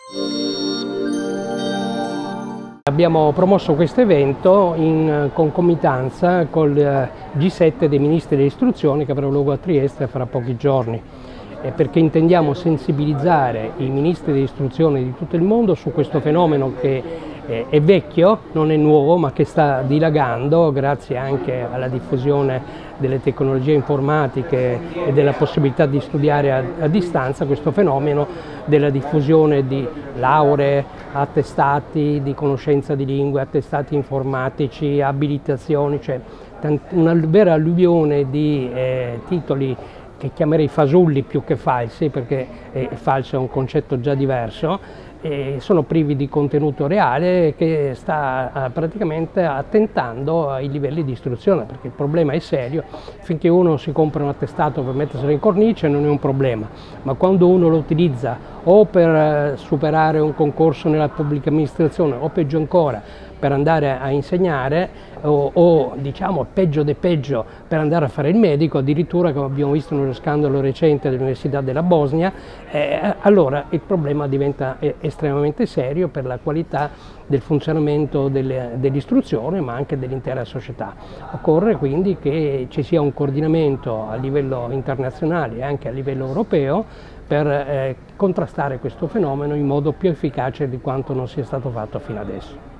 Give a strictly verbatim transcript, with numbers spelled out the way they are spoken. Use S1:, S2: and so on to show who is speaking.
S1: Abbiamo promosso questo evento in concomitanza col G sette dei ministri dell'istruzione che avrà luogo a Trieste fra pochi giorni, perché intendiamo sensibilizzare i ministri dell'istruzione di tutto il mondo su questo fenomeno che è vecchio, non è nuovo, ma che sta dilagando grazie anche alla diffusione delle tecnologie informatiche e della possibilità di studiare a, a distanza, questo fenomeno della diffusione di lauree, attestati di conoscenza di lingue, attestati informatici, abilitazioni, cioè una vera alluvione di eh, titoli che chiamerei fasulli più che falsi, perché eh, falso è un concetto già diverso, e sono privi di contenuto reale che sta eh, praticamente attentando ai livelli di istruzione, perché il problema è serio. Finché uno si compra un attestato per metterselo in cornice non è un problema, ma quando uno lo utilizza o per eh, superare un concorso nella pubblica amministrazione o peggio ancora per andare a insegnare o, o diciamo peggio de peggio per andare a fare il medico, addirittura come abbiamo visto nello scandalo recente dell'Università della Bosnia, eh, allora il problema diventa estremamente serio per la qualità del funzionamento dell'istruzione ma anche dell'intera società. Occorre quindi che ci sia un coordinamento a livello internazionale e anche a livello europeo per eh, contrastare questo fenomeno in modo più efficace di quanto non sia stato fatto fino adesso.